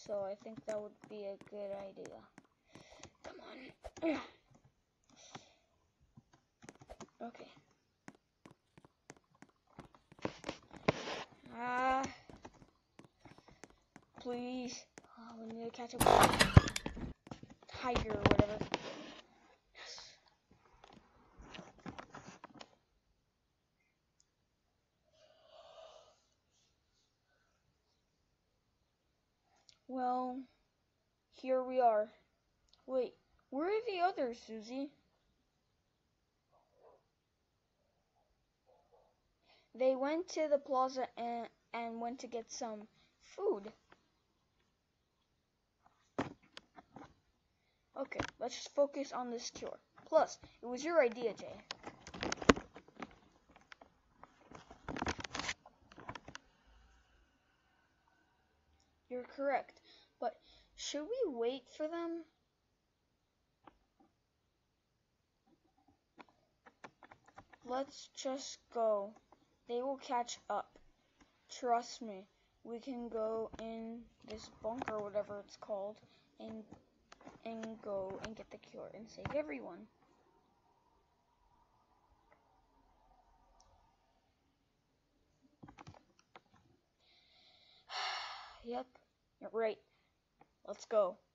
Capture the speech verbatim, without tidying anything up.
so I think that would be a good idea. Come on. Okay. Ah. Uh, please. Oh, we need to catch up with tiger or whatever. Yes. Well, here we are. Wait, where are the others, Susie? They went to the plaza and, and went to get some food. Okay, let's just focus on this cure. Plus, it was your idea, Jay. You're correct, but should we wait for them? Let's just go. They will catch up. Trust me. We can go in this bunker, whatever it's called, and and go and get the cure and save everyone. Yep, you're right. Let's go.